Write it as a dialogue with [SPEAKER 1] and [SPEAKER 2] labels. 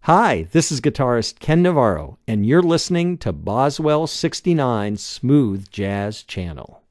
[SPEAKER 1] Hi, this is guitarist Ken Navarro, and you're listening to Boswell 69 Smooth Jazz Channel.